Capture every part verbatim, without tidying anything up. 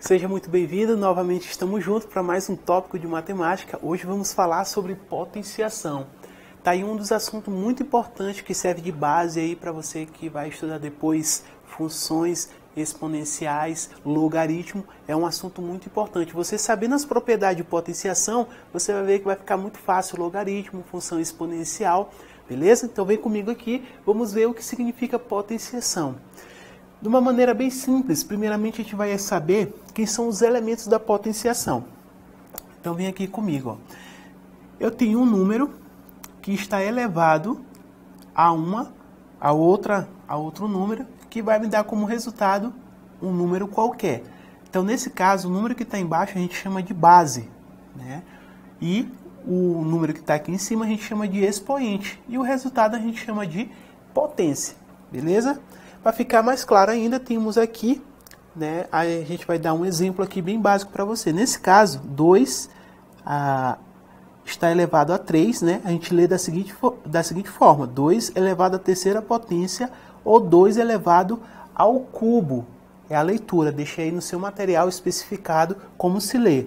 Seja muito bem-vindo, novamente estamos juntos para mais um tópico de matemática. Hoje vamos falar sobre potenciação. Tá aí um dos assuntos muito importantes que serve de base aí para você que vai estudar depois funções exponenciais, logaritmo, é um assunto muito importante. Você sabendo as propriedades de potenciação, você vai ver que vai ficar muito fácil o logaritmo, função exponencial, beleza? Então vem comigo aqui, vamos ver o que significa potenciação. De uma maneira bem simples, primeiramente a gente vai saber quem são os elementos da potenciação. Então vem aqui comigo, ó. Eu tenho um número que está elevado a uma, a outra, a outro número, que vai me dar como resultado um número qualquer. Então nesse caso, o número que está embaixo a gente chama de base, né? E o número que está aqui em cima a gente chama de expoente. E o resultado a gente chama de potência, beleza? Para ficar mais claro ainda, temos aqui, né, a gente vai dar um exemplo aqui bem básico para você. Nesse caso, dois ah, está elevado a três, né? A gente lê da seguinte, da seguinte forma, dois elevado à terceira potência ou dois elevado ao cubo. É a leitura, deixei aí no seu material especificado como se lê.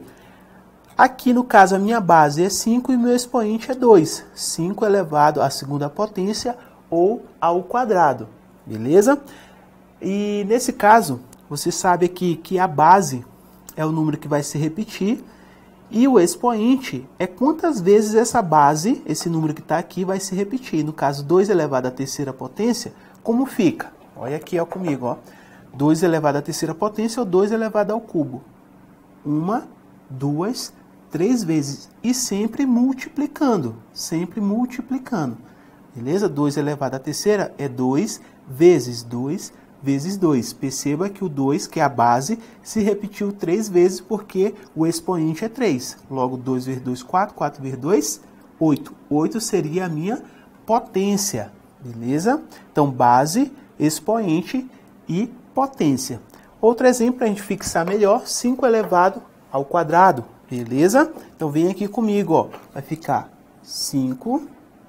Aqui no caso a minha base é cinco e meu expoente é dois. cinco elevado à segunda potência ou ao quadrado. Beleza? E nesse caso, você sabe aqui que a base é o número que vai se repetir e o expoente é quantas vezes essa base, esse número que está aqui, vai se repetir. No caso, dois elevado à terceira potência, como fica? Olha aqui ó, comigo, ó. dois elevado à terceira potência ou dois elevado ao cubo. Uma, duas, três vezes. E sempre multiplicando, sempre multiplicando. Beleza? dois elevado à terceira é dois vezes dois vezes dois. Perceba que o dois, que é a base, se repetiu três vezes porque o expoente é três. Logo, dois vezes dois, quatro. quatro vezes dois, oito. oito seria a minha potência. Beleza? Então, base, expoente e potência. Outro exemplo para a gente fixar melhor, cinco elevado ao quadrado. Beleza? Então, vem aqui comigo, ó. Vai ficar cinco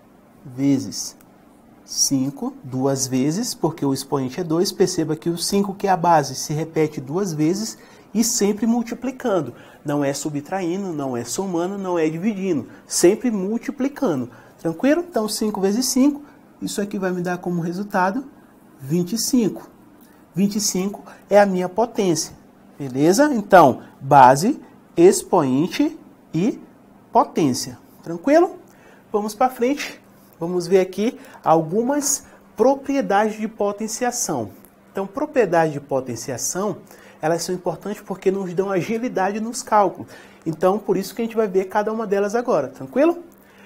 vezes cinco, duas vezes, porque o expoente é dois. Perceba que o cinco, que é a base, se repete duas vezes e sempre multiplicando. Não é subtraindo, não é somando, não é dividindo. Sempre multiplicando. Tranquilo? Então, cinco vezes cinco, isso aqui vai me dar como resultado vinte e cinco. vinte e cinco é a minha potência. Beleza? Então, base, expoente e potência. Tranquilo? Vamos para frente. Vamos ver aqui algumas propriedades de potenciação. Então, propriedades de potenciação, elas são importantes porque nos dão agilidade nos cálculos. Então, por isso que a gente vai ver cada uma delas agora, tranquilo?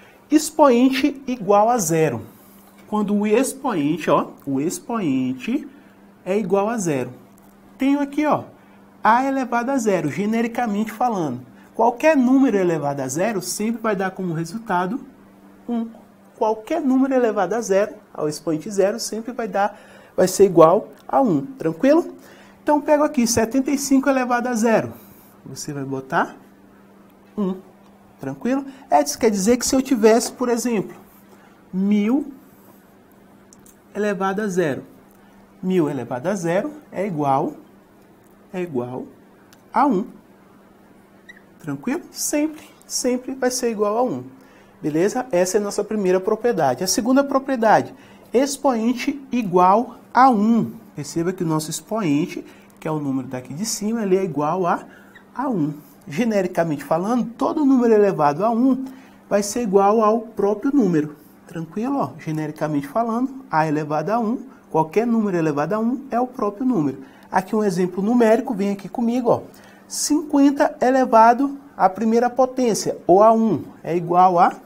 Expoente igual a zero. Quando o expoente, ó, o expoente é igual a zero. Tenho aqui, ó, a elevado a zero, genericamente falando. Qualquer número elevado a zero sempre vai dar como resultado um. Qualquer número elevado a zero, ao expoente zero, sempre vai dar, vai ser igual a um, tranquilo? Então, pego aqui setenta e cinco elevado a zero. Você vai botar um, tranquilo? É, isso quer dizer que se eu tivesse, por exemplo, mil elevado a zero. mil elevado a zero é igual, é igual a um. Tranquilo? Sempre, sempre vai ser igual a um. Beleza? Essa é a nossa primeira propriedade. A segunda propriedade, expoente igual a um. Perceba que o nosso expoente, que é o número daqui de cima, ele é igual a, a um. Genericamente falando, todo número elevado a um vai ser igual ao próprio número. Tranquilo? Ó, genericamente falando, a elevado a um, qualquer número elevado a um é o próprio número. Aqui um exemplo numérico, vem aqui comigo, ó. cinquenta elevado à primeira potência, ou a um, é igual a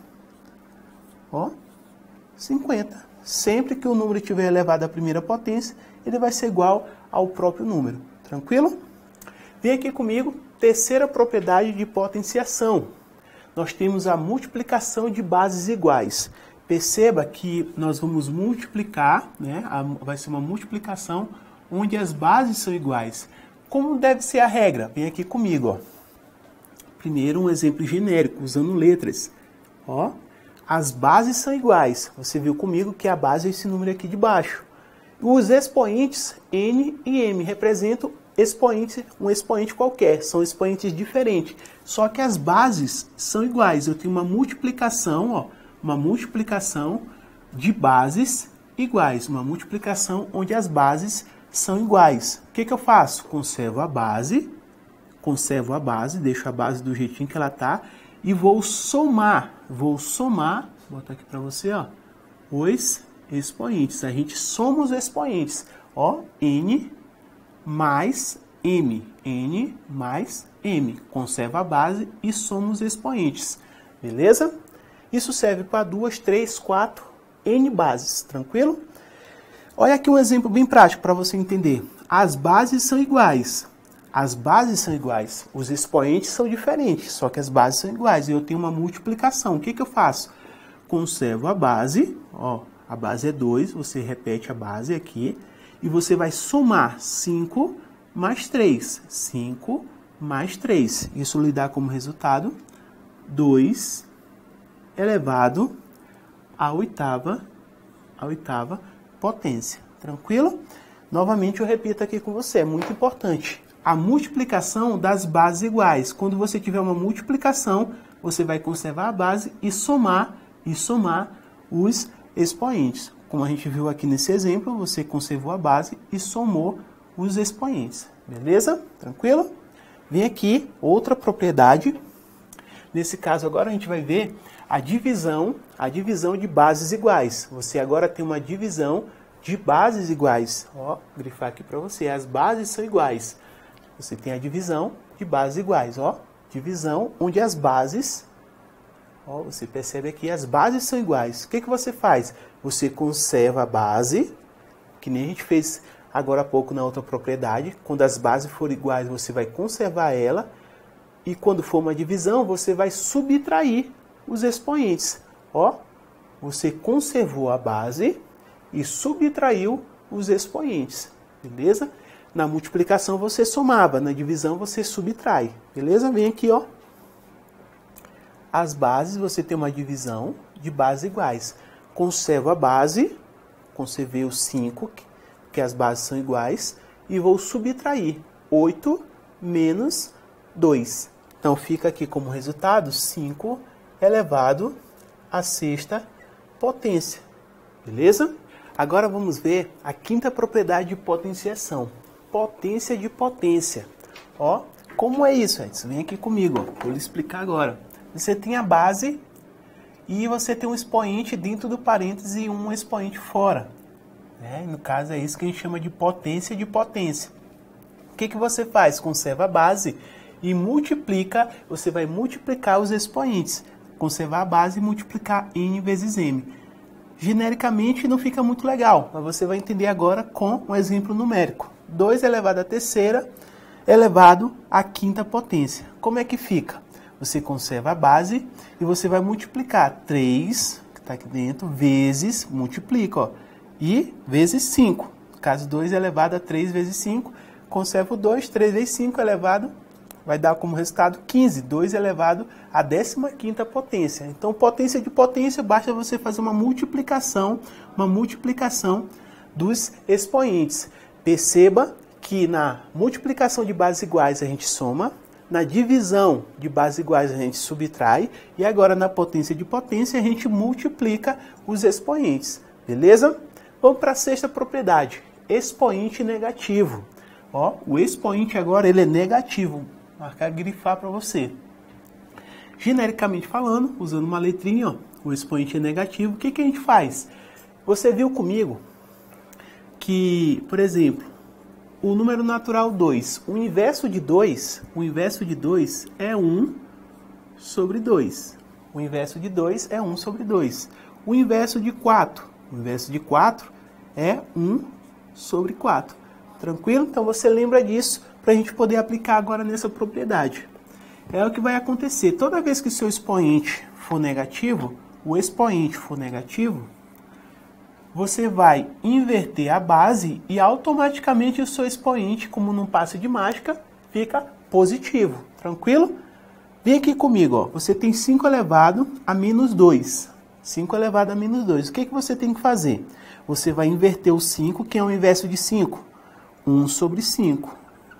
ó, cinquenta. Sempre que o número estiver elevado à primeira potência, ele vai ser igual ao próprio número. Tranquilo? Vem aqui comigo, terceira propriedade de potenciação. Nós temos a multiplicação de bases iguais. Perceba que nós vamos multiplicar, né? Vai ser uma multiplicação onde as bases são iguais. Como deve ser a regra? Vem aqui comigo, ó. Primeiro, um exemplo genérico, usando letras. Ó, as bases são iguais. Você viu comigo que a base é esse número aqui de baixo. Os expoentes N e M representam expoente, um expoente qualquer, são expoentes diferentes, só que as bases são iguais. Eu tenho uma multiplicação, ó, uma multiplicação de bases iguais, uma multiplicação onde as bases são iguais. O que que eu faço? Conservo a base, conservo a base, deixo a base do jeitinho que ela tá e vou somar, vou somar, vou botar aqui para você, ó, os expoentes. A gente soma os expoentes, ó, n mais m, n mais m, conserva a base e soma os expoentes, beleza? Isso serve para duas, três, quatro, n bases, tranquilo? Olha aqui um exemplo bem prático para você entender. As bases são iguais, as bases são iguais, os expoentes são diferentes, só que as bases são iguais e eu tenho uma multiplicação. O que que eu faço? Conservo a base, ó, a base é dois, você repete a base aqui, e você vai somar cinco mais três. cinco mais três. Isso lhe dá como resultado dois elevado à oitava, à oitava potência. Tranquilo? Novamente eu repito aqui com você, é muito importante. A multiplicação das bases iguais. Quando você tiver uma multiplicação, você vai conservar a base e somar, e somar os expoentes. Como a gente viu aqui nesse exemplo, você conservou a base e somou os expoentes. Beleza? Tranquilo? Vem aqui outra propriedade. Nesse caso agora a gente vai ver a divisão, a divisão de bases iguais. Você agora tem uma divisão de bases iguais. Ó, grifar aqui para você, as bases são iguais. Você tem a divisão de bases iguais, ó. Divisão onde as bases, ó, você percebe aqui, as bases são iguais. O que que você faz? Você conserva a base, que nem a gente fez agora há pouco na outra propriedade. Quando as bases forem iguais, você vai conservar ela. E quando for uma divisão, você vai subtrair os expoentes. Ó, você conservou a base e subtraiu os expoentes. Beleza? Na multiplicação você somava, na divisão você subtrai. Beleza? Vem aqui, ó. As bases, você tem uma divisão de bases iguais. Conservo a base, conservei os cinco, que as bases são iguais, e vou subtrair oito menos dois. Então fica aqui como resultado cinco elevado à sexta potência. Beleza? Agora vamos ver a quinta propriedade de potenciação. Potência de potência. Ó, como é isso, Edson? Vem aqui comigo, ó. Vou lhe explicar agora. Você tem a base e você tem um expoente dentro do parêntese e um expoente fora. Né? No caso é isso que a gente chama de potência de potência. O que que você faz? Conserva a base e multiplica, você vai multiplicar os expoentes. Conservar a base e multiplicar n vezes m. Genericamente não fica muito legal, mas você vai entender agora com um exemplo numérico. dois elevado à terceira elevado à quinta potência. Como é que fica? Você conserva a base e você vai multiplicar três, que está aqui dentro, vezes, multiplica, ó, e vezes cinco. No caso, dois elevado a três vezes cinco, conserva o dois, três vezes cinco elevado, vai dar como resultado quinze, dois elevado à décima quinta potência. Então, potência de potência, basta você fazer uma multiplicação, uma multiplicação dos expoentes. Perceba que na multiplicação de bases iguais a gente soma, na divisão de bases iguais a gente subtrai e agora na potência de potência a gente multiplica os expoentes. Beleza? Vamos para a sexta propriedade, expoente negativo. Ó, o expoente agora ele é negativo. Vou marcar, grifar para você. Genericamente falando, usando uma letrinha, ó, o expoente é negativo. O que que a gente faz? Você viu comigo que, por exemplo, o número natural dois, o inverso de dois, o inverso de dois é um sobre dois. O inverso de dois é um sobre dois. O inverso de quatro, o inverso de quatro é um sobre quatro. Tranquilo? Então você lembra disso para a gente poder aplicar agora nessa propriedade. É o que vai acontecer. Toda vez que o seu expoente for negativo, o expoente for negativo, você vai inverter a base e automaticamente o seu expoente, como num passe de mágica, fica positivo. Tranquilo? Vem aqui comigo, ó. Você tem cinco elevado a menos dois. cinco elevado a menos dois. O que que você tem que fazer? Você vai inverter o cinco, que é o inverso de cinco. um sobre cinco.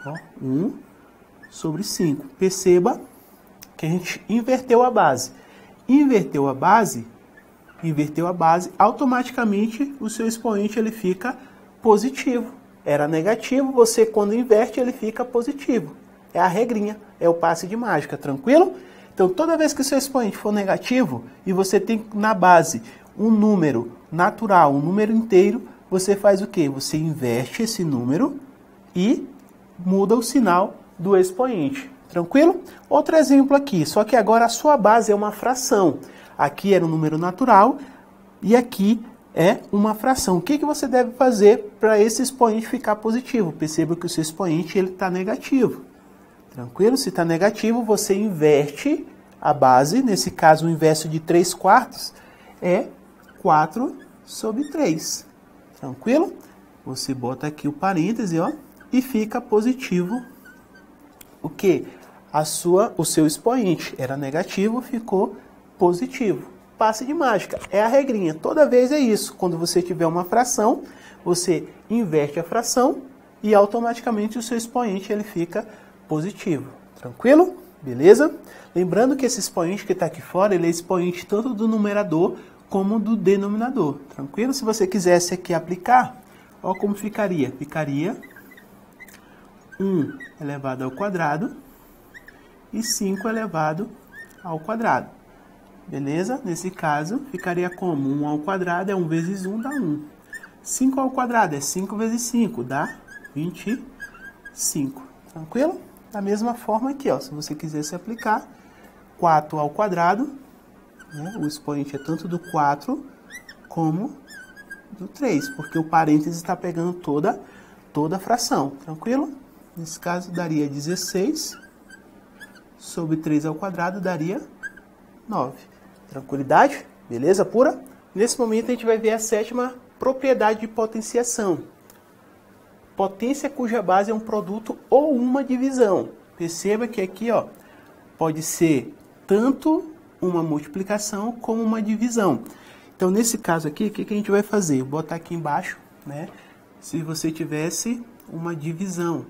Ó, um sobre cinco. Perceba que a gente inverteu a base. Inverteu a base, inverteu a base, automaticamente o seu expoente ele fica positivo. Era negativo, você quando inverte ele fica positivo. É a regrinha, é o passe de mágica, tranquilo? Então toda vez que o seu expoente for negativo e você tem na base um número natural, um número inteiro, você faz o quê? Você inverte esse número e muda o sinal do expoente. Tranquilo? Outro exemplo aqui, só que agora a sua base é uma fração. Aqui era um número natural e aqui é uma fração. O que, que você deve fazer para esse expoente ficar positivo? Perceba que o seu expoente está negativo. Tranquilo? Se está negativo, você inverte a base. Nesse caso, o inverso de três quartos é quatro sobre três. Tranquilo? Você bota aqui o parêntese, ó, e fica positivo. O que? A sua, o seu expoente era negativo, ficou positivo. Passe de mágica. É a regrinha. Toda vez é isso. Quando você tiver uma fração, você inverte a fração e automaticamente o seu expoente ele fica positivo. Tranquilo? Beleza? Lembrando que esse expoente que está aqui fora, ele é expoente tanto do numerador como do denominador. Tranquilo? Se você quisesse aqui aplicar, olha como ficaria. Ficaria um elevado ao quadrado e cinco elevado ao quadrado. Beleza? Nesse caso, ficaria como? um ao quadrado é um vezes um, dá um. cinco ao quadrado é cinco vezes cinco, dá vinte e cinco. Tranquilo? Da mesma forma aqui, ó, se você quisesse aplicar quatro ao quadrado, né, o expoente é tanto do quatro como do três, porque o parênteses está pegando toda, toda a fração. Tranquilo? Nesse caso, daria dezesseis sobre três ao quadrado, daria nove. Tranquilidade? Beleza pura? Nesse momento a gente vai ver a sétima propriedade de potenciação. Potência cuja base é um produto ou uma divisão. Perceba que aqui, ó, pode ser tanto uma multiplicação como uma divisão. Então, nesse caso aqui, o que, que a gente vai fazer? Vou botar aqui embaixo, né? Se você tivesse uma divisão.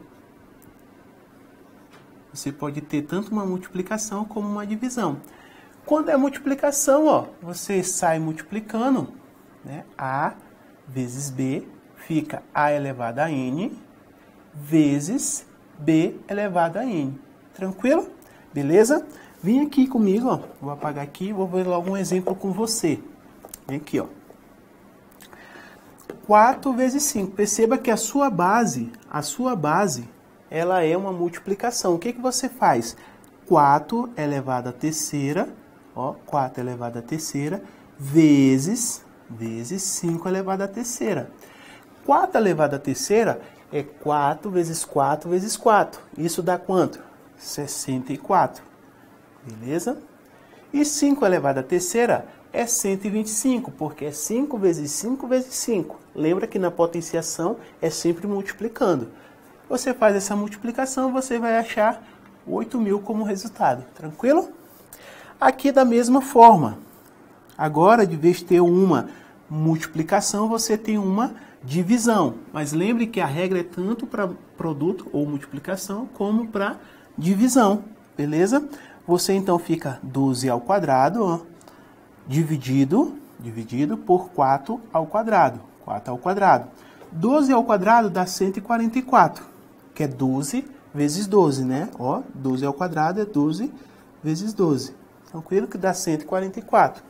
Você pode ter tanto uma multiplicação como uma divisão. Quando é multiplicação, ó, você sai multiplicando, né? A vezes B fica A elevado a N vezes B elevado a N. Tranquilo? Beleza? Vem aqui comigo, ó. Vou apagar aqui e vou ver logo um exemplo com você. Vem aqui, ó. quatro vezes cinco. Perceba que a sua base, a sua base, ela é uma multiplicação. O que, que você faz? quatro elevado à terceira, ó, quatro elevado à terceira, vezes, vezes cinco elevado à terceira. quatro elevado à terceira é quatro vezes quatro vezes quatro. Isso dá quanto? sessenta e quatro. Beleza? E cinco elevado à terceira é cento e vinte e cinco, porque é cinco vezes cinco vezes cinco. Lembra que na potenciação é sempre multiplicando. Você faz essa multiplicação, você vai achar oito mil como resultado. Tranquilo? Aqui da mesma forma. Agora, de vez de ter uma multiplicação, você tem uma divisão. Mas lembre que a regra é tanto para produto ou multiplicação, como para divisão. Beleza? Você então fica doze ao quadrado, ó, dividido, dividido por quatro ao quadrado. quatro ao quadrado. doze ao quadrado dá cento e quarenta e quatro, que é doze vezes doze, né? Ó, doze ao quadrado é doze vezes doze. Tranquilo que dá cento e quarenta e quatro.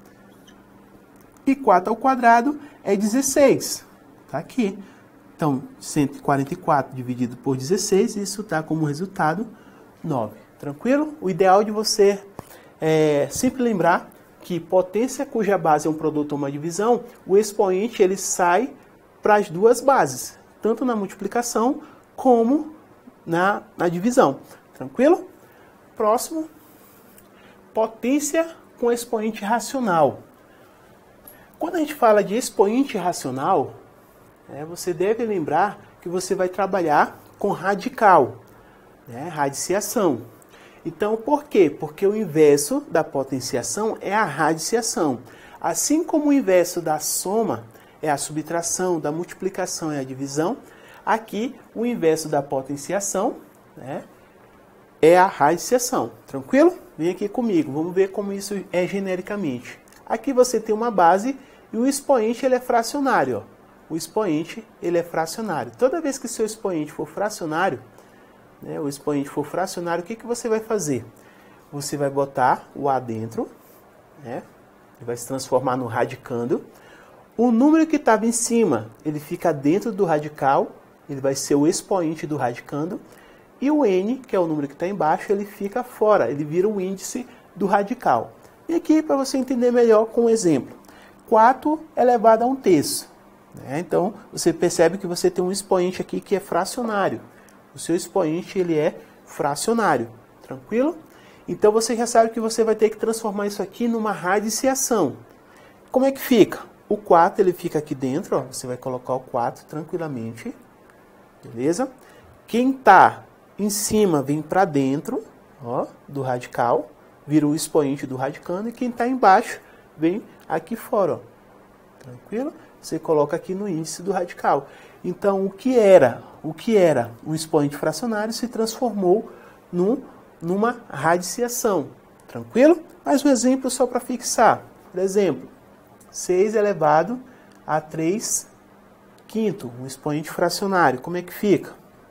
E quatro ao quadrado é dezesseis. Tá aqui. Então, cento e quarenta e quatro dividido por dezesseis, isso dá como resultado nove. Tranquilo? O ideal de você é sempre lembrar que potência cuja base é um produto ou uma divisão, o expoente ele sai para as duas bases, tanto na multiplicação como na, na divisão. Tranquilo? Próximo. Potência com expoente racional. Quando a gente fala de expoente racional, é, você deve lembrar que você vai trabalhar com radical, né, radiciação. Então, por quê? Porque o inverso da potenciação é a radiciação. Assim como o inverso da soma é a subtração, da multiplicação é a divisão, Aqui, o inverso da potenciação, né, é a radiciação. Tranquilo? Vem aqui comigo, vamos ver como isso é genericamente. Aqui você tem uma base e o expoente ele é fracionário. Ó. O expoente ele é fracionário. Toda vez que seu expoente for fracionário, né, o expoente for fracionário, o que, que você vai fazer? Você vai botar o A dentro, né, ele vai se transformar no radicando. O número que estava em cima, ele fica dentro do radical, ele vai ser o expoente do radicando. E o N, que é o número que está embaixo, ele fica fora, ele vira o índice do radical. E aqui, para você entender melhor com um exemplo, quatro elevado a um terço. Né? Então, você percebe que você tem um expoente aqui que é fracionário. O seu expoente ele é fracionário. Tranquilo? Então, você já sabe que você vai ter que transformar isso aqui numa radiciação. Como é que fica? O quatro ele fica aqui dentro, ó, você vai colocar o quatro tranquilamente. Beleza? Quem está em cima vem para dentro, ó, do radical, vira o expoente do radicando, e quem está embaixo vem aqui fora. Ó. Tranquilo? Você coloca aqui no índice do radical. Então, o que era, o que era um expoente fracionário se transformou num, numa radiciação. Tranquilo? Mais um exemplo só para fixar. Por exemplo, seis elevado a três quinto, um expoente fracionário. Como é que fica?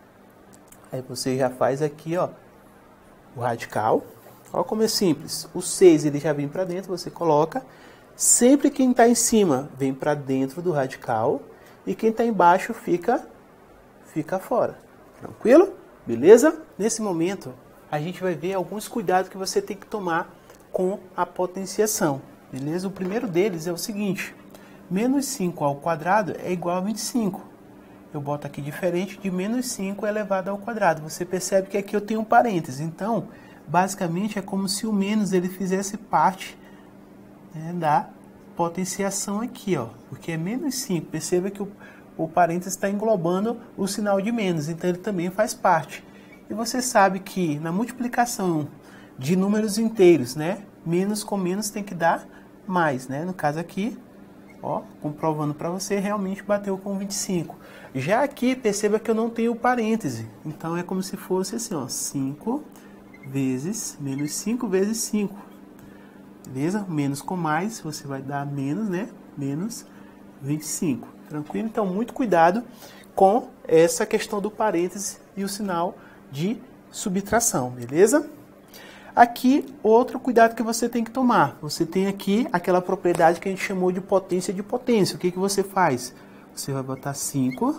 Aí você já faz aqui, ó, o radical. Olha como é simples. O seis ele já vem para dentro, você coloca. Sempre quem está em cima vem para dentro do radical e quem está embaixo fica, fica fora. Tranquilo? Beleza? Nesse momento, a gente vai ver alguns cuidados que você tem que tomar com a potenciação. Beleza? O primeiro deles é o seguinte. Menos cinco ao quadrado é igual a vinte e cinco. Eu boto aqui diferente de menos cinco elevado ao quadrado. Você percebe que aqui eu tenho um parêntese. Então, basicamente, é como se o menos ele fizesse parte, né, da potenciação aqui, ó, porque é menos cinco. Perceba que o, o parênteses está englobando o sinal de menos, então ele também faz parte. E você sabe que na multiplicação de números inteiros, né, menos com menos tem que dar mais, né? No caso aqui, ó, comprovando para você, realmente bateu com vinte e cinco. Já aqui, perceba que eu não tenho parêntese, então é como se fosse assim, ó, cinco vezes menos cinco vezes cinco. Beleza? Menos com mais, você vai dar menos, né? Menos vinte e cinco. Tranquilo? Então, muito cuidado com essa questão do parêntese e o sinal de subtração, beleza? Aqui, outro cuidado que você tem que tomar. Você tem aqui aquela propriedade que a gente chamou de potência de potência. O que, que você faz? Você vai botar cinco,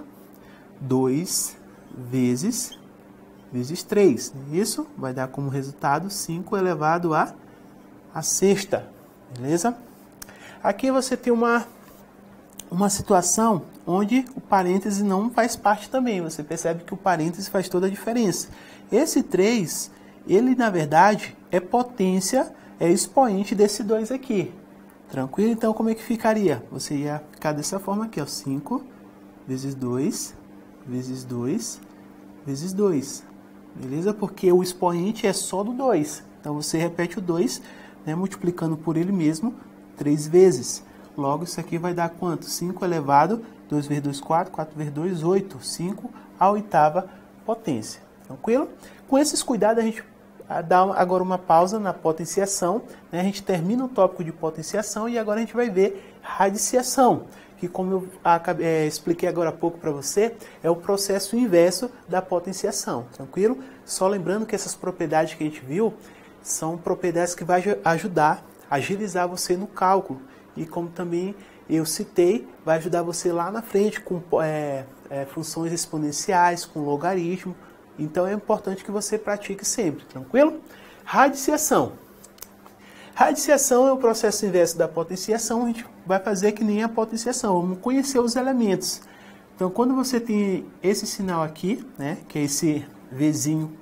dois vezes, vezes três. Isso vai dar como resultado cinco elevado a a sexta, beleza? Aqui você tem uma, uma situação onde o parêntese não faz parte também. Você percebe que o parêntese faz toda a diferença. Esse três, ele na verdade é potência, é expoente desse dois aqui. Tranquilo? Então como é que ficaria? Você ia ficar dessa forma aqui, ó, cinco vezes dois, vezes dois, vezes dois. Beleza? Porque o expoente é só do dois. Então você repete o dois, né, multiplicando por ele mesmo três vezes. Logo, isso aqui vai dar quanto? cinco elevado, dois vezes dois, quatro, quatro vezes dois, oito. cinco à oitava potência. Tranquilo? Com esses cuidados, a gente dá agora uma pausa na potenciação. Né? A gente termina o tópico de potenciação e agora a gente vai ver radiciação, que como eu acabei, é, expliquei agora há pouco para você, é o processo inverso da potenciação. Tranquilo? Só lembrando que essas propriedades que a gente viu são propriedades que vão ajudar a agilizar você no cálculo. E como também eu citei, vai ajudar você lá na frente com é, é, funções exponenciais, com logaritmo. Então é importante que você pratique sempre, tranquilo? Radiciação. Radiciação é o processo inverso da potenciação. A gente vai fazer que nem a potenciação. Vamos conhecer os elementos. Então quando você tem esse sinal aqui, né, que é esse Vzinho,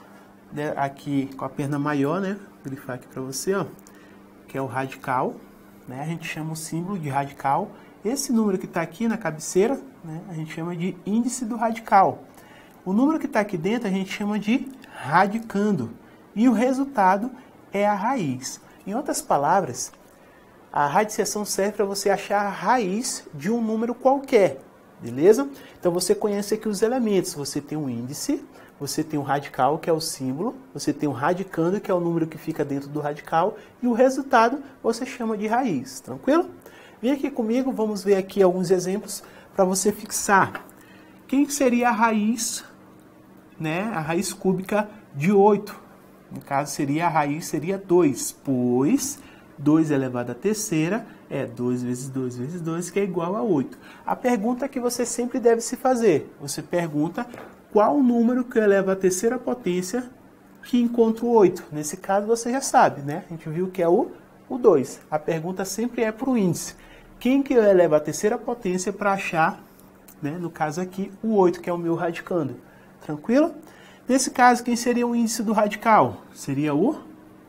aqui com a perna maior, né? Vou grifar aqui para você, ó, que é o radical, né? A gente chama o símbolo de radical. Esse número que está aqui na cabeceira, né? A gente chama de índice do radical. O número que está aqui dentro a gente chama de radicando. E o resultado é a raiz. Em outras palavras, a radiciação serve para você achar a raiz de um número qualquer. beleza? Então você conhece aqui os elementos, você tem o índice, você tem o radical, que é o símbolo, você tem o radicando, que é o número que fica dentro do radical, e o resultado você chama de raiz, tranquilo? Vem aqui comigo, vamos ver aqui alguns exemplos para você fixar. Quem seria a raiz, né, a raiz cúbica de oito? No caso seria a raiz, seria dois, pois dois elevado à terceira é dois vezes dois vezes dois, que é igual a oito. A pergunta que você sempre deve se fazer, você pergunta qual o número que eleva à terceira potência que encontra o oito. Nesse caso você já sabe, né? A gente viu que é o, o dois. A pergunta sempre é para o índice. Quem que eleva à terceira potência para achar, né, no caso aqui, o oito, que é o meu radicando. Tranquilo? Nesse caso, quem seria o índice do radical? Seria o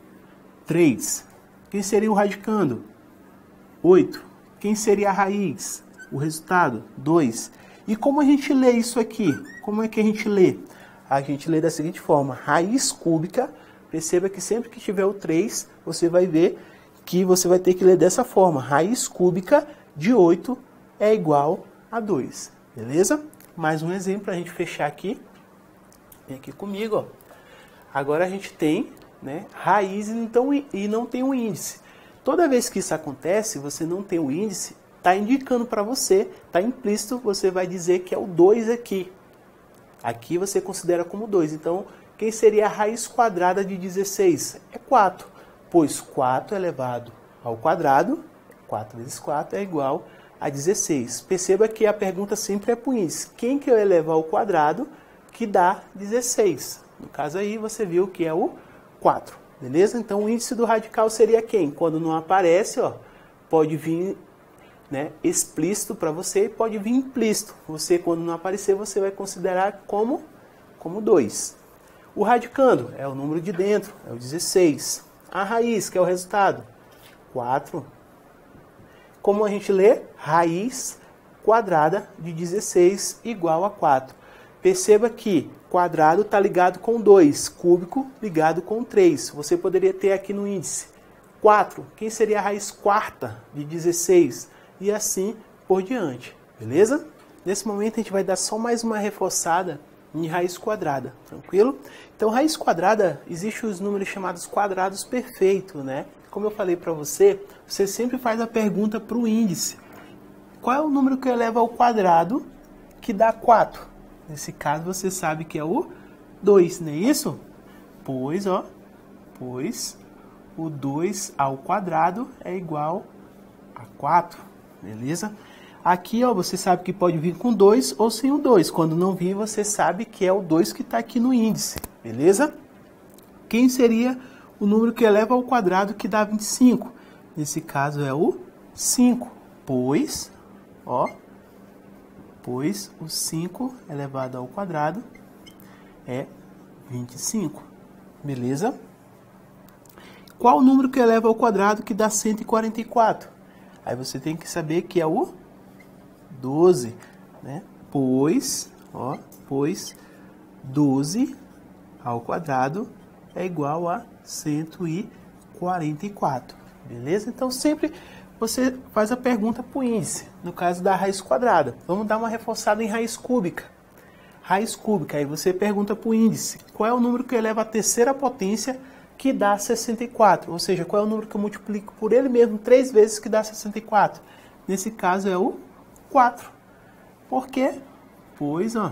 três. Quem seria o radicando? oito. Quem seria a raiz? O resultado? dois. E como a gente lê isso aqui? Como é que a gente lê? A gente lê da seguinte forma: raiz cúbica, perceba que sempre que tiver o três, você vai ver que você vai ter que ler dessa forma: raiz cúbica de oito é igual a dois. Beleza? Mais um exemplo para a gente fechar aqui. Vem aqui comigo, ó. Agora a gente tem, né, raiz então, e não tem um índice. Toda vez que isso acontece, você não tem o índice, está indicando para você, está implícito, você vai dizer que é o dois aqui. Aqui você considera como dois. Então, quem seria a raiz quadrada de dezesseis? É quatro, pois quatro elevado ao quadrado, quatro vezes quatro é igual a dezesseis. Perceba que a pergunta sempre é para o índice. Quem que eu elevar ao quadrado que dá dezesseis? No caso aí, você viu que é o quatro. Beleza? Então, o índice do radical seria quem? Quando não aparece, ó, pode vir, né, explícito para você e pode vir implícito. Você, quando não aparecer, você vai considerar como, como dois. O radicando é o número de dentro, é o dezesseis. A raiz, que é o resultado, quatro. Como a gente lê? Raiz quadrada de dezesseis igual a quatro. Perceba que quadrado está ligado com dois, cúbico ligado com três. Você poderia ter aqui no índice quatro. Quem seria a raiz quarta de dezesseis? E assim por diante. Beleza? Nesse momento a gente vai dar só mais uma reforçada em raiz quadrada. Tranquilo? Então, raiz quadrada, existem os números chamados quadrados perfeitos, né? Como eu falei para você, você sempre faz a pergunta para o índice. Qual é o número que eleva ao quadrado que dá quatro? Nesse caso, você sabe que é o dois, não é isso? Pois, ó, pois o dois ao quadrado é igual a quatro, beleza? Aqui, ó, você sabe que pode vir com dois ou sem o dois. Quando não vir, você sabe que é o dois que está aqui no índice, beleza? Quem seria o número que eleva ao quadrado que dá vinte e cinco? Nesse caso, é o cinco, pois, ó, pois o cinco elevado ao quadrado é vinte e cinco, beleza? Qual o número que eleva ao quadrado que dá cento e quarenta e quatro? Aí você tem que saber que é o doze, né? Pois, ó, pois doze ao quadrado é igual a cento e quarenta e quatro, beleza? Então sempre você faz a pergunta para o índice, no caso da raiz quadrada. Vamos dar uma reforçada em raiz cúbica. Raiz cúbica, aí você pergunta para o índice, qual é o número que eleva a terceira potência que dá sessenta e quatro? Ou seja, qual é o número que eu multiplico por ele mesmo três vezes que dá sessenta e quatro? Nesse caso é o quatro. Por quê? Pois, ó,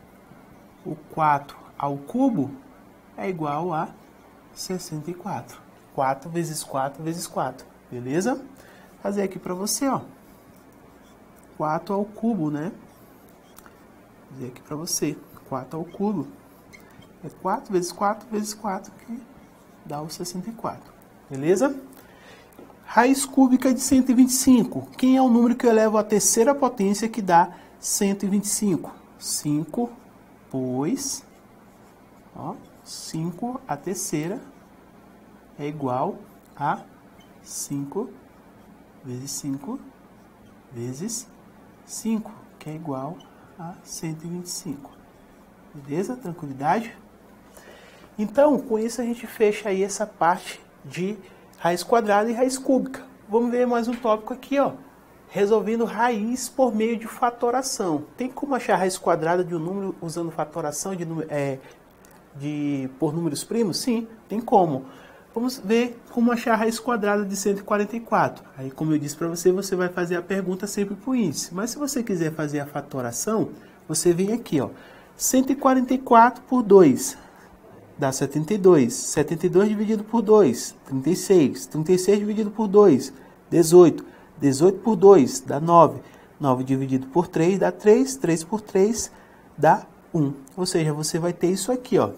o quatro ao cubo é igual a sessenta e quatro. quatro vezes quatro vezes quatro, beleza? Fazer aqui para você, ó, quatro ao cubo, né? Fazer aqui para você, quatro ao cubo é quatro vezes quatro vezes quatro, que dá o sessenta e quatro, beleza? Raiz cúbica de cento e vinte e cinco. Quem é o número que eu elevo à terceira potência que dá cento e vinte e cinco? cinco, pois, ó, cinco à terceira é igual a cinco vezes cinco vezes cinco, que é igual a cento e vinte e cinco. Beleza? Tranquilidade? Então, com isso a gente fecha aí essa parte de raiz quadrada e raiz cúbica. Vamos ver mais um tópico aqui, ó. resolvendo raiz por meio de fatoração. Tem como achar a raiz quadrada de um número usando fatoração de, é, de, por números primos? Sim, tem como. Vamos ver como achar a raiz quadrada de cento e quarenta e quatro. Aí, como eu disse para você, você vai fazer a pergunta sempre por índice. Mas se você quiser fazer a fatoração, você vem aqui, ó. cento e quarenta e quatro por dois dá setenta e dois. setenta e dois dividido por dois, trinta e seis. trinta e seis dividido por dois, dezoito. dezoito por dois dá nove. nove dividido por três dá três. três por três dá um. Ou seja, você vai ter isso aqui, ó.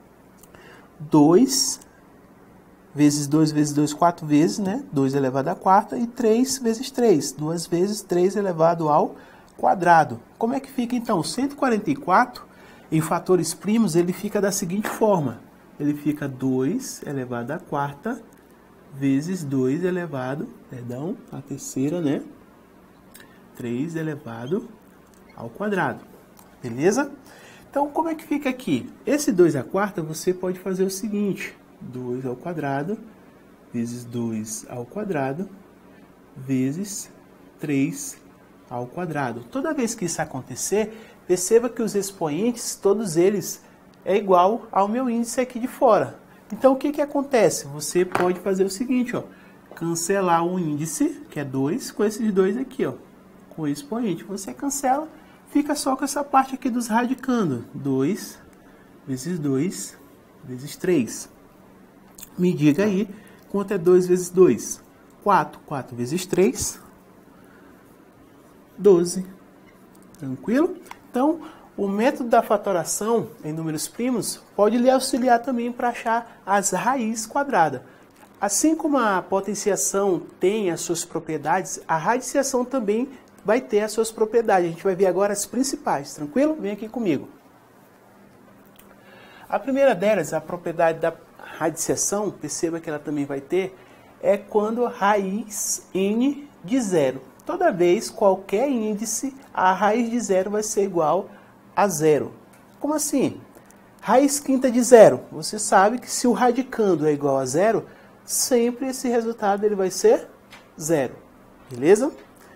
dois vezes dois vezes dois, quatro vezes, né? dois elevado à quarta. E três vezes três, duas vezes três elevado ao quadrado. Como é que fica, então? cento e quarenta e quatro, em fatores primos, ele fica da seguinte forma. Ele fica dois elevado à quarta vezes dois elevado, perdão, a terceira, né? três elevado ao quadrado. Beleza? Então, como é que fica aqui? Esse dois à quarta, você pode fazer o seguinte. dois ao quadrado, vezes dois ao quadrado, vezes três ao quadrado. Toda vez que isso acontecer, perceba que os expoentes, todos eles, é igual ao meu índice aqui de fora. Então, o que que acontece? Você pode fazer o seguinte, ó, cancelar o índice, que é dois, com esses dois aqui, ó, com o expoente. Você cancela, fica só com essa parte aqui dos radicando. dois vezes dois vezes três. Me diga aí, quanto é dois vezes dois? quatro. quatro vezes três, doze. Tranquilo? Então, o método da fatoração em números primos pode lhe auxiliar também para achar as raízes quadradas. Assim como a potenciação tem as suas propriedades, a radiciação também vai ter as suas propriedades. A gente vai ver agora as principais. Tranquilo? Vem aqui comigo. A primeira delas, a propriedade da radiciação, perceba que ela também vai ter, é quando a raiz n de zero. Toda vez, qualquer índice, a raiz de zero vai ser igual a zero. Como assim? Raiz quinta de zero. Você sabe que se o radicando é igual a zero, sempre esse resultado ele vai ser zero. Beleza?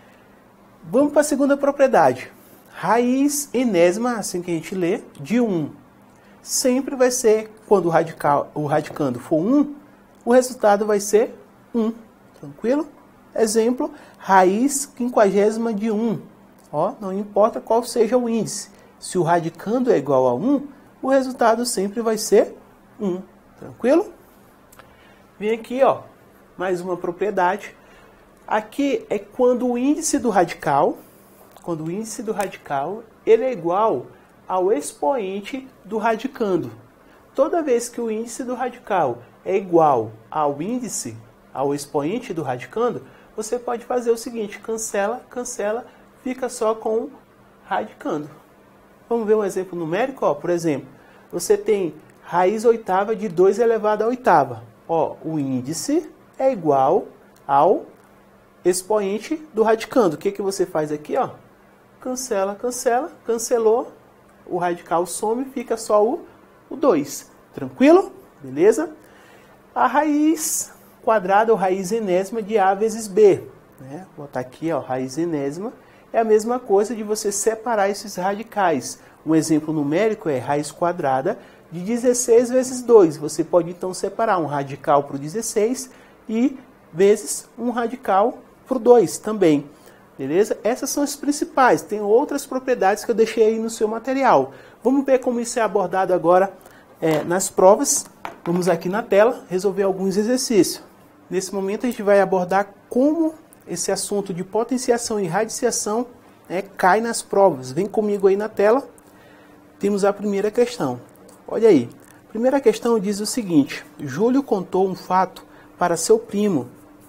Vamos para a segunda propriedade. Raiz enésima, assim que a gente lê, de um. Sempre vai ser, quando o, radical, o radicando for um, o resultado vai ser um. Tranquilo? Exemplo, raiz quinquagésima de um. Ó, não importa qual seja o índice. Se o radicando é igual a um, o resultado sempre vai ser um. Tranquilo? Vem aqui, ó, mais uma propriedade. Aqui é quando o índice do radical, quando o índice do radical, ele é igual ao expoente do radicando. Toda vez que o índice do radical é igual ao índice, ao expoente do radicando, você pode fazer o seguinte, cancela, cancela, fica só com o radicando. Vamos ver um exemplo numérico? Ó, por exemplo, você tem raiz oitava de dois elevado à oitava. Ó, o índice é igual ao expoente do radicando. O que, que você faz aqui? Ó? Cancela, cancela, cancelou, o radical some, fica só o, o dois. Tranquilo? Beleza? A raiz quadrada ou raiz enésima de A vezes B. Né? Vou botar aqui, ó, raiz enésima. É a mesma coisa de você separar esses radicais. Um exemplo numérico é raiz quadrada de dezesseis vezes dois. Você pode então separar um radical para o dezesseis e vezes um radical para o dois também. Beleza? Essas são as principais. Tem outras propriedades que eu deixei aí no seu material. Vamos ver como isso é abordado agora é, nas provas. Vamos aqui na tela resolver alguns exercícios. Nesse momento a gente vai abordar como esse assunto de potenciação e radiciação né, cai nas provas. Vem comigo aí na tela. Temos a primeira questão. Olha aí. A primeira questão diz o seguinte. Júlio contou um fato para seu primo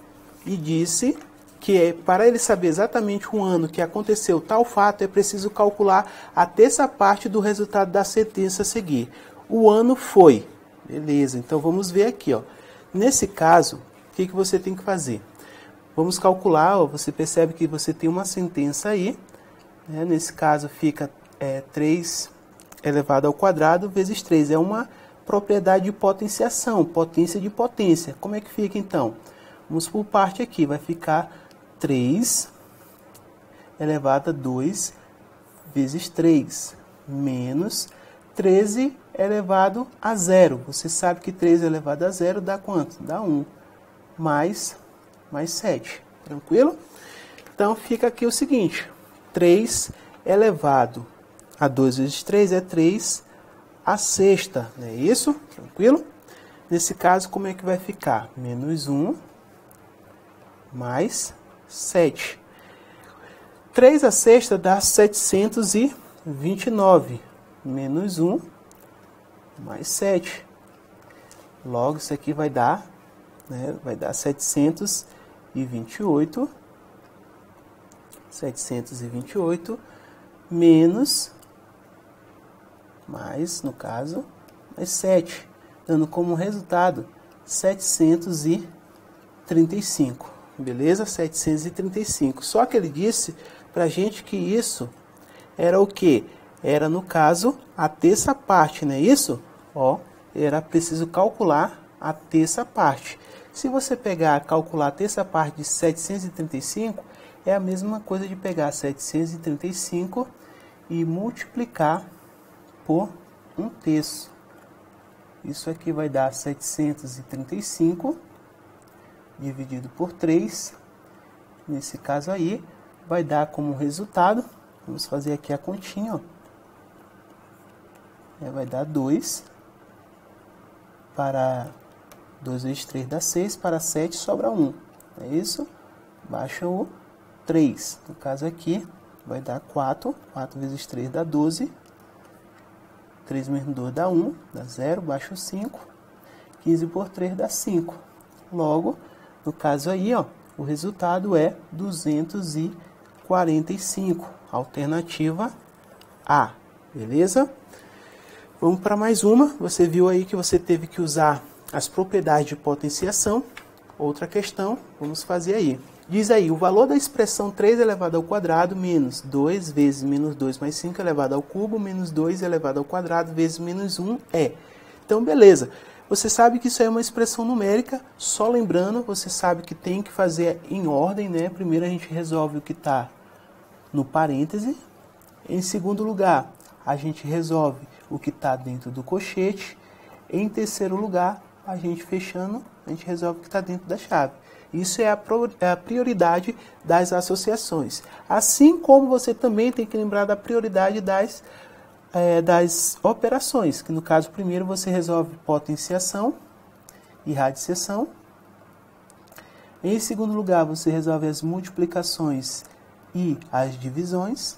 e disse que é, para ele saber exatamente o ano que aconteceu tal fato, é preciso calcular a terça parte do resultado da sentença a seguir. O ano foi. Beleza, então vamos ver aqui. Ó. Nesse caso, o que, que você tem que fazer? Vamos calcular, ó, você percebe que você tem uma sentença aí. Né? Nesse caso fica é, três elevado ao quadrado vezes três. É uma propriedade de potenciação, potência de potência. Como é que fica então? Vamos por parte aqui, vai ficar três elevado a dois vezes três, menos treze elevado a zero. Você sabe que treze elevado a zero dá quanto? Dá um, mais, mais sete. Tranquilo? Então, fica aqui o seguinte, três elevado a dois vezes três é três a sexta, não é isso? Tranquilo? Nesse caso, como é que vai ficar? Menos um mais sete. três a sexta dá setecentos e vinte e nove, menos um mais sete. Logo, isso aqui vai dar, né, vai dar setecentos e vinte e oito, setecentos e vinte e oito menos, mais, no caso, mais sete, dando como resultado setecentos e trinta e cinco, beleza? setecentos e trinta e cinco. Só que ele disse pra gente que isso era o que? Era, no caso, a terça parte, não é isso? Ó, era preciso calcular a terça parte. Se você pegar, calcular a terça parte de setecentos e trinta e cinco, é a mesma coisa de pegar setecentos e trinta e cinco e multiplicar por um terço. Isso aqui vai dar setecentos e trinta e cinco dividido por três. Nesse caso aí, vai dar como resultado, vamos fazer aqui a continha, ó. É, vai dar dois, para dois vezes três dá seis, para sete sobra um, é isso? Baixa o três, no caso aqui, vai dar quatro, quatro vezes três dá doze, três menos dois dá um, dá zero, baixa o cinco, quinze por três dá cinco. Logo, no caso aí, ó, o resultado é duzentos e quarenta e cinco, alternativa A, beleza? Vamos para mais uma. Você viu aí que você teve que usar as propriedades de potenciação. Outra questão, vamos fazer aí. Diz aí, o valor da expressão três elevado ao quadrado menos dois vezes menos dois mais cinco elevado ao cubo menos dois elevado ao quadrado vezes menos um é. Então, beleza. Você sabe que isso é uma expressão numérica, só lembrando, você sabe que tem que fazer em ordem, né? Primeiro a gente resolve o que está no parêntese. Em segundo lugar, a gente resolve o que está dentro do colchete. Em terceiro lugar, a gente fechando, a gente resolve o que está dentro da chave. Isso é a prioridade das associações. Assim como você também tem que lembrar da prioridade das, é, das operações, que no caso primeiro você resolve potenciação e radiciação. Em segundo lugar, você resolve as multiplicações e as divisões.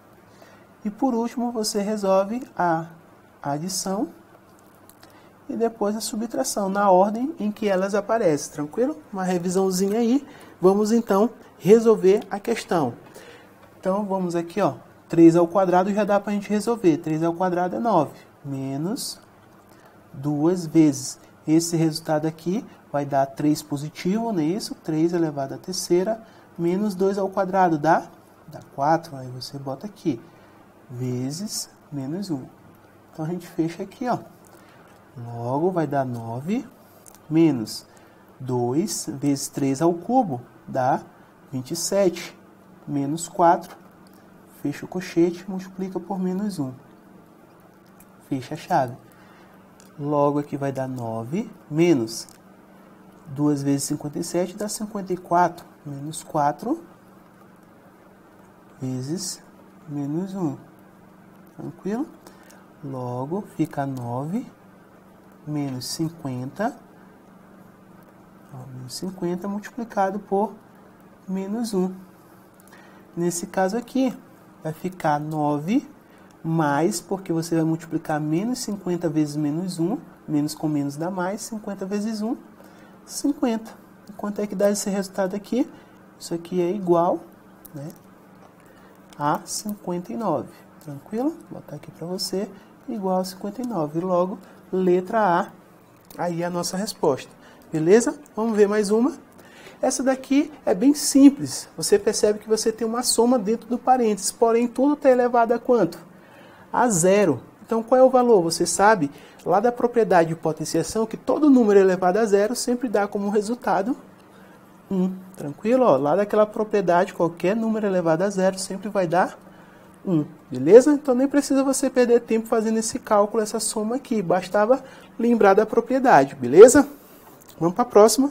E por último, você resolve a adição e depois a subtração, na ordem em que elas aparecem, tranquilo? Uma revisãozinha aí. Vamos então resolver a questão. Então vamos aqui, ó, três ao quadrado já dá para a gente resolver. três ao quadrado é nove, menos duas vezes. Esse resultado aqui vai dar três positivo, não é isso? três elevado à terceira, menos dois ao quadrado dá, dá quatro, aí você bota aqui, vezes menos um. Então a gente fecha aqui, ó. Logo vai dar nove, menos dois vezes três ao cubo, dá vinte e sete, menos quatro, fecha o colchete, multiplica por menos um. Fecha a chave. Logo aqui vai dar nove, menos duas vezes cinquenta e sete, dá cinquenta e quatro, menos quatro, vezes menos um. Tranquilo? Logo fica nove, menos cinquenta, ó, menos cinquenta multiplicado por menos um. Nesse caso aqui, vai ficar nove mais, porque você vai multiplicar menos cinquenta vezes menos um, menos com menos dá mais, cinquenta vezes um, cinquenta. E quanto é que dá esse resultado aqui? Isso aqui é igual, né, a cinquenta e nove. Tranquilo? Vou botar aqui para você, igual a cinquenta e nove. Logo, letra A, aí é a nossa resposta. Beleza? Vamos ver mais uma. Essa daqui é bem simples. Você percebe que você tem uma soma dentro do parênteses, porém tudo está elevado a quanto? A zero. Então qual é o valor? Você sabe lá da propriedade de potenciação que todo número elevado a zero sempre dá como resultado um. Tranquilo? Ó, lá daquela propriedade, qualquer número elevado a zero sempre vai dar um. Beleza? Então nem precisa você perder tempo fazendo esse cálculo, essa soma aqui. Bastava lembrar da propriedade, beleza? Vamos para a próxima.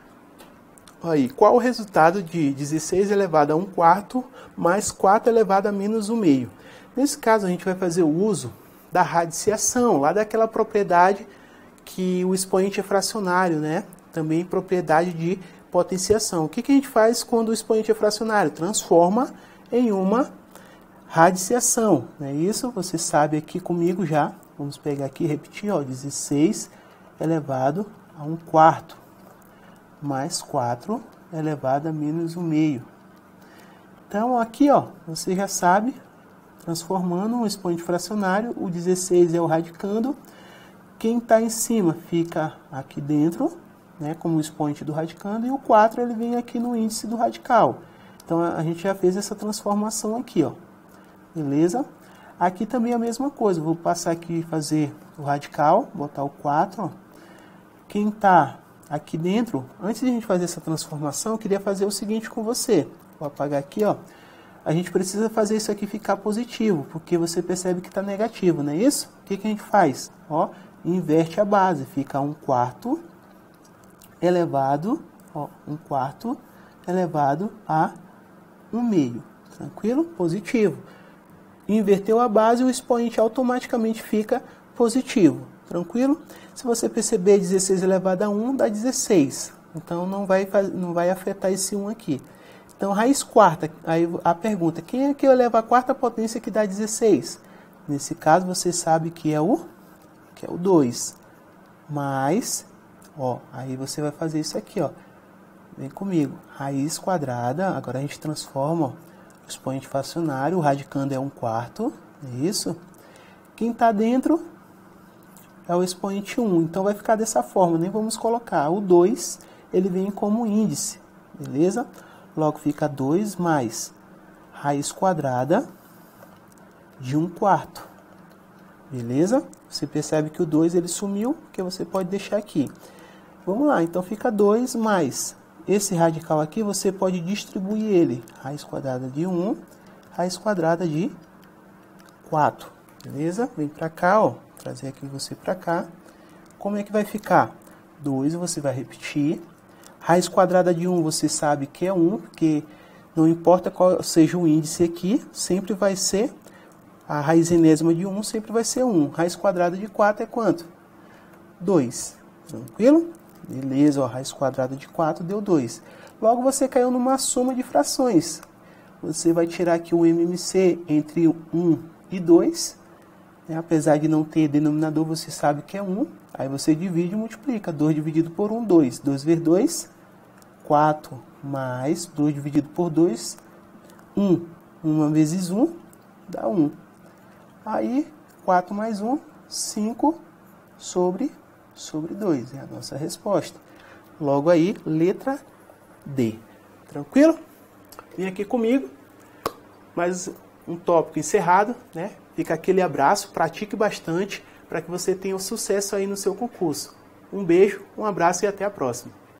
Aí, qual o resultado de dezesseis elevado a um quarto mais quatro elevado a menos um meio? Nesse caso, a gente vai fazer o uso da radiciação, lá daquela propriedade que o expoente é fracionário, né? Também propriedade de potenciação. O que, que a gente faz quando o expoente é fracionário? Transforma em uma radiciação, não é isso? Você sabe aqui comigo já. Vamos pegar aqui e repetir, ó, dezesseis elevado a um quarto mais quatro elevado a menos um meio. Então, aqui, ó, você já sabe, transformando um expoente fracionário, o dezesseis é o radicando. Quem está em cima fica aqui dentro, né, como expoente do radicando, e o quatro ele vem aqui no índice do radical. Então, a gente já fez essa transformação aqui, ó. Beleza? Aqui também é a mesma coisa. Vou passar aqui e fazer o radical, botar o quatro, ó. Quem está aqui dentro, antes de a gente fazer essa transformação, eu queria fazer o seguinte com você. Vou apagar aqui, ó. A gente precisa fazer isso aqui ficar positivo, porque você percebe que está negativo, não é isso? O que, que a gente faz? Ó, inverte a base, fica um quarto elevado, ó, um quarto elevado a um meio. Tranquilo? Positivo. Inverteu a base, o expoente automaticamente fica positivo. Tranquilo? Se você perceber, dezesseis elevado a um dá dezesseis. Então, não vai, não vai afetar esse um aqui. Então, raiz quarta, aí a pergunta, quem é que eleva a quarta potência que dá dezesseis? Nesse caso, você sabe que é o, que é o dois. Mas, ó, aí você vai fazer isso aqui, ó. Vem comigo. Raiz quadrada, agora a gente transforma, ó, o expoente fracionário, o radicando é um quarto, é isso? Quem está dentro é o expoente um, então vai ficar dessa forma, nem vamos colocar. O dois, ele vem como índice, beleza? Logo fica dois mais raiz quadrada de um quarto, beleza? Você percebe que o dois ele sumiu, que você pode deixar aqui. Vamos lá, então fica dois mais esse radical aqui, você pode distribuir ele. Raiz quadrada de um, raiz quadrada de quatro, beleza? Vem pra cá, ó. Trazer aqui você para cá. Como é que vai ficar? dois, você vai repetir. Raiz quadrada de um, você sabe que é um, porque não importa qual seja o índice aqui, sempre vai ser, a raiz enésima de um sempre vai ser um. Raiz quadrada de quatro é quanto? dois. Tranquilo? Beleza, ó, raiz quadrada de quatro deu dois. Logo você caiu numa soma de frações. Você vai tirar aqui o M M C entre um e dois. Apesar de não ter denominador, você sabe que é um. Aí você divide e multiplica. dois dividido por um, dois. dois vezes dois, quatro. Mais dois dividido por dois, um. um vezes um, dá um. Aí, quatro mais um, cinco sobre, sobre dois. É a nossa resposta. Logo aí, letra D. Tranquilo? Vem aqui comigo. Mais um tópico encerrado, né? Fica aquele abraço, pratique bastante para que você tenha sucesso aí no seu concurso. Um beijo, um abraço e até a próxima.